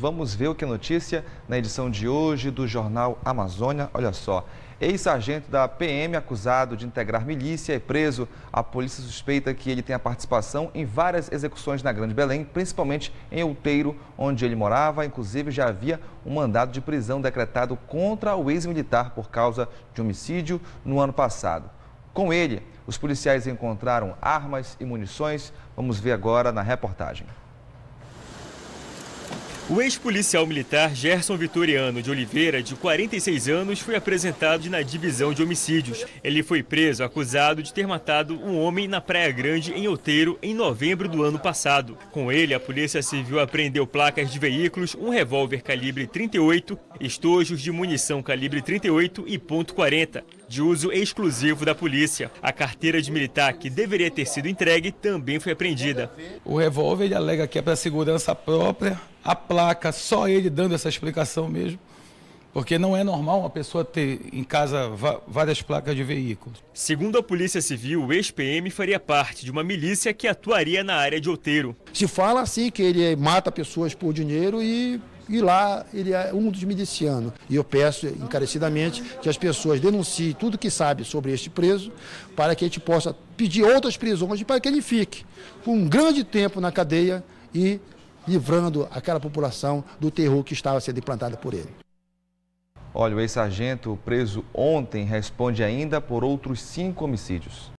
vamos ver o que é notícia na edição de hoje do Jornal Amazônia. Olha só, ex-sargento da PM acusado de integrar milícia é preso. A polícia suspeita que ele tenha participação em várias execuções na Grande Belém, principalmente em Outeiro, onde ele morava. Inclusive, já havia um mandado de prisão decretado contra o ex-militar por causa de homicídio no ano passado. Com ele, os policiais encontraram armas e munições. Vamos ver agora na reportagem. O ex-policial militar Gerson Vitoriano de Oliveira, de 46 anos, foi apresentado na divisão de homicídios. Ele foi preso acusado de ter matado um homem na Praia Grande, em Outeiro, em novembro do ano passado. Com ele, a Polícia Civil apreendeu placas de veículos, um revólver calibre 38, estojos de munição calibre 38 e .40, de uso exclusivo da polícia. A carteira de militar, que deveria ter sido entregue, também foi apreendida. O revólver, ele alega que é para segurança própria. A placa, só ele dando essa explicação mesmo, porque não é normal uma pessoa ter em casa várias placas de veículos. Segundo a Polícia Civil, o ex-PM faria parte de uma milícia que atuaria na área de Outeiro. Se fala assim que ele mata pessoas por dinheiro e lá ele é um dos milicianos. E eu peço encarecidamente que as pessoas denunciem tudo que sabe sobre este preso, para que a gente possa pedir outras prisões para que ele fique por um grande tempo na cadeia e livrando aquela população do terror que estava sendo implantado por ele. Olha, o ex-sargento preso ontem responde ainda por outros 5 homicídios.